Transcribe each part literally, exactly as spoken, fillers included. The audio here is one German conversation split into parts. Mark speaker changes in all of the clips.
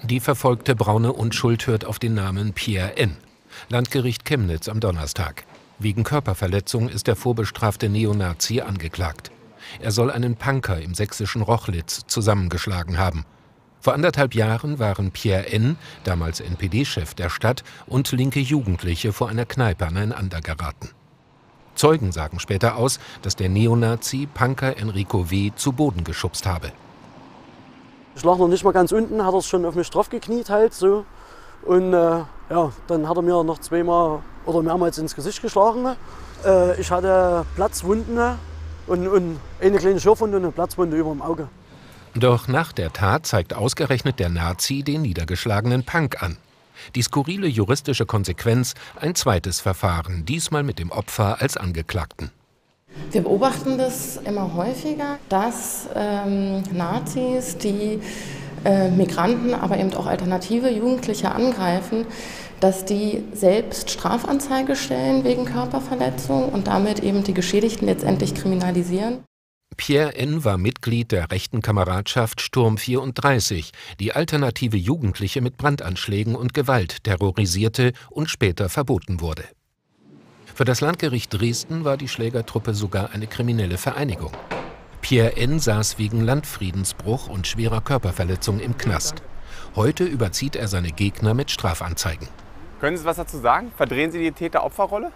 Speaker 1: Die verfolgte braune Unschuld hört auf den Namen Pierre N. Landgericht Chemnitz am Donnerstag. Wegen Körperverletzung ist der vorbestrafte Neonazi angeklagt. Er soll einen Punker im sächsischen Rochlitz zusammengeschlagen haben. Vor anderthalb Jahren waren Pierre N., damals N P D-Chef der Stadt, und linke Jugendliche vor einer Kneipe aneinander geraten. Zeugen sagen später aus, dass der Neonazi Punker Enrico W. zu Boden geschubst habe.
Speaker 2: Ich lag noch nicht mal ganz unten, hat er schon auf mich drauf gekniet halt so. Und äh, ja, dann hat er mir noch zweimal oder mehrmals ins Gesicht geschlagen. Äh, ich hatte Platzwunden und, und eine kleine Schürfwunde und eine Platzwunde über dem Auge.
Speaker 1: Doch nach der Tat zeigt ausgerechnet der Nazi den niedergeschlagenen Punk an. Die skurrile juristische Konsequenz, ein zweites Verfahren, diesmal mit dem Opfer als Angeklagten.
Speaker 3: Wir beobachten das immer häufiger, dass ähm, Nazis, die äh, Migranten, aber eben auch alternative Jugendliche angreifen, dass die selbst Strafanzeige stellen wegen Körperverletzung und damit eben die Geschädigten letztendlich kriminalisieren.
Speaker 1: Pierre N. war Mitglied der rechten Kameradschaft Sturm vierunddreißig, die alternative Jugendliche mit Brandanschlägen und Gewalt terrorisierte und später verboten wurde. Für das Landgericht Dresden war die Schlägertruppe sogar eine kriminelle Vereinigung. Pierre N. saß wegen Landfriedensbruch und schwerer Körperverletzung im Knast. Heute überzieht er seine Gegner mit Strafanzeigen.
Speaker 4: Können Sie was dazu sagen? Verdrehen Sie die Täter-Opfer-Rolle?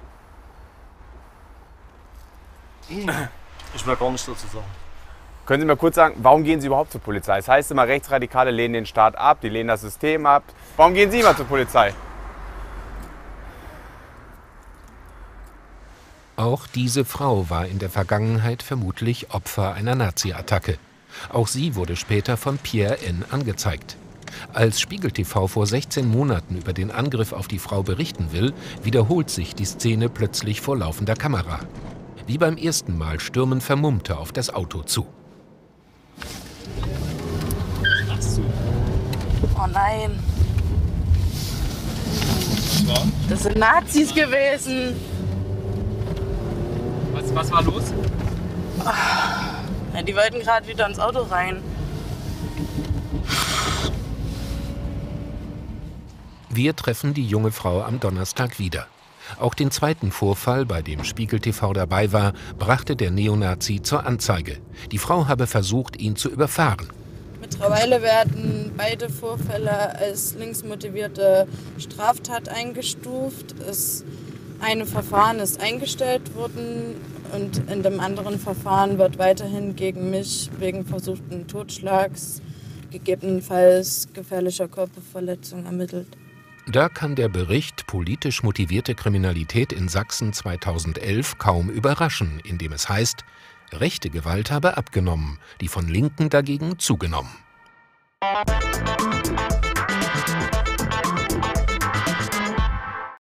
Speaker 2: Ich will gar nichts dazu sagen.
Speaker 4: Können Sie mir kurz sagen, warum gehen Sie überhaupt zur Polizei? Das heißt immer, Rechtsradikale lehnen den Staat ab, die lehnen das System ab. Warum gehen Sie immer zur Polizei?
Speaker 1: Auch diese Frau war in der Vergangenheit vermutlich Opfer einer Nazi-Attacke. Auch sie wurde später von Pierre N. angezeigt. Als Spiegel T V vor sechzehn Monaten über den Angriff auf die Frau berichten will, wiederholt sich die Szene plötzlich vor laufender Kamera. Wie beim ersten Mal stürmen Vermummte auf das Auto zu.
Speaker 5: Oh nein. Das sind Nazis gewesen.
Speaker 6: Was, was war los?
Speaker 5: Ja, die wollten gerade wieder ins Auto rein.
Speaker 1: Wir treffen die junge Frau am Donnerstag wieder. Auch den zweiten Vorfall, bei dem Spiegel T V dabei war, brachte der Neonazi zur Anzeige. Die Frau habe versucht, ihn zu überfahren.
Speaker 5: Mittlerweile werden beide Vorfälle als linksmotivierte Straftat eingestuft. Das eine Verfahren ist eingestellt worden und in dem anderen Verfahren wird weiterhin gegen mich wegen versuchten Totschlags, gegebenenfalls gefährlicher Körperverletzung ermittelt.
Speaker 1: Da kann der Bericht Politisch motivierte Kriminalität in Sachsen zweitausendelf kaum überraschen, indem es heißt, rechte Gewalt habe abgenommen, die von Linken dagegen zugenommen.